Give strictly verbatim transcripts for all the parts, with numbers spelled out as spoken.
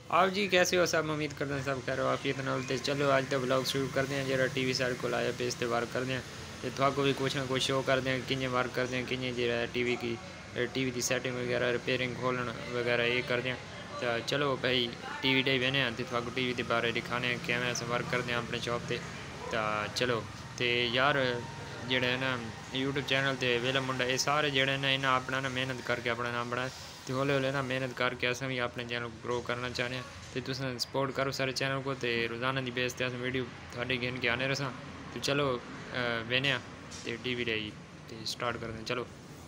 आप जी कैसे हो सब? उम्मीद करते हैं सब कह रहे हो आप इतना बोलते। चलो अज का ब्लॉग शुरू करते हैं। जरा टी वी साढ़े को आया पे इस वर्क करते हैं तो थोड़ा भी कुछ ना कुछ शो करते हैं कि वर्क करते हैं कि जो टी वी की टी वी की सैटिंग वगैरह रिपेयरिंग खोलन वगैरह ये करते हैं। तो चलो भाई टी वी डे बहने तो थोड़ा टी वी के बारे दिखाने कैमेरा से वर्क करते हैं अपने शॉप पर। तो चलो तो यार जेह्ड़े ना यूट्यूब चैनल ते वेला मुंडा ये सारे जेह्ड़े ने इन्हें अपना ना मेहनत करके अपना नाम बनाया तो हौले हौले ना मेहनत करके अस भी अपने चैनल को ग्रो करना चाहते हैं। तो तुस सपोर्ट करो सारे चैनल को तो रोज़ाना की बेस अस वीडियो थोड़े गिन के आने रसा। तो चलो बहने तो टी वी रही तो स्टार्ट करते हैं। चलो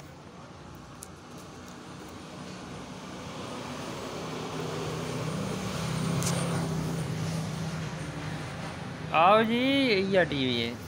आओ जी इया टी वी है।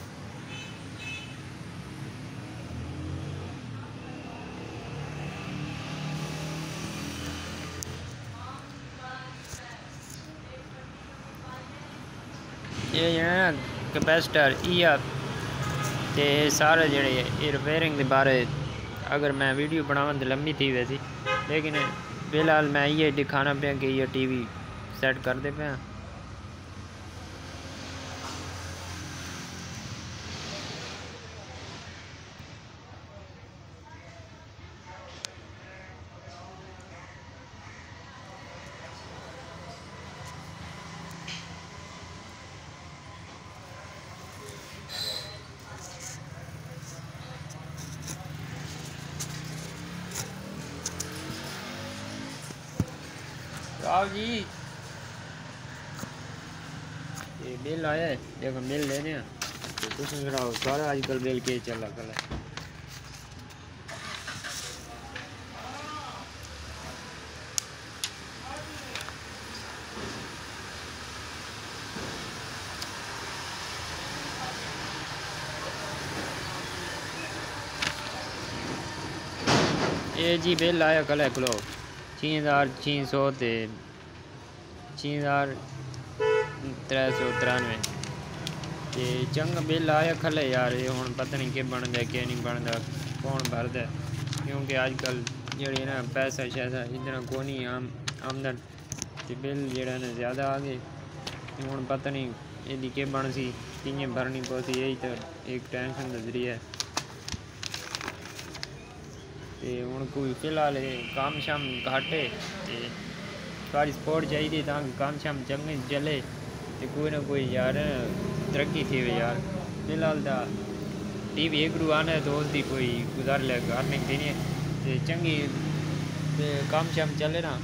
ये ना कैपेसिटर इया ते सारे जेह्ड़े ये रिपेयरिंग के बारे अगर मैं वीडियो बनावा तो लंबी थी वैसी, लेकिन फिलहाल मैं ये दिखाना पाया कि ये टी वी सेट करते पे। आओ जी ये बिल आया है, देखो बिल लेने हैं तो कुछ सुनाओ सारा आजकल बिल के चला कल है। ये जी बिल आया कल है किलो छे हज़ार छे सौ ते छे हज़ार त्रै सौ तिरानवे ते चंगा बिल आया खल है यार। ये हूँ पता नहीं के बनता है क्या नहीं बनता कौन भरदा है, क्योंकि अजकल जी ना पैसा शैसा इतना को नहीं आम आमदन तो बिल जरा ना ज़्यादा आ गए। हूँ पता नहीं यदि के बन सी कि भरनी पौती यही तो एक टेंशन का जरिया है। तो हूँ कोई फिलहाल काम शाम घट है तो थोड़ी सपोर्ट चाहिए ताकि काम शाम चंगे चले तो कोई ना कोई यार तरक्की थी यार। फिलहाल तो टी वी एक रू आने तो उसकी कोई गुजार ले गार्निंग देनी है तो चंगी तो काम शाम चले ना।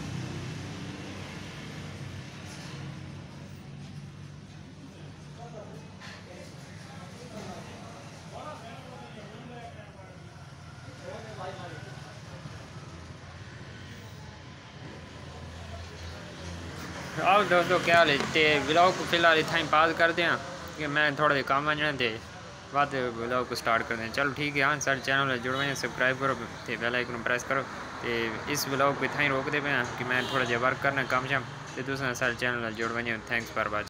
आओ दोस्तों क्या हाल है ते ब्लॉग को फिलहाल इतना पास करते हैं कि मैं थोड़ा जिहा काम आना थे बाद ब्लॉग को स्टार्ट करते हैं। चलो ठीक है हाँ सारे चैनल जुड़वाइए सब्सक्राइब करो तो बेल आइकन प्रेस करो तो इस ब्लॉग को इतना ही रोकते पे कि मैं थोड़ा जिहा वर्क करना काम शाम तो तुस सारे चैनल जुड़वाइए। Thanks for watching.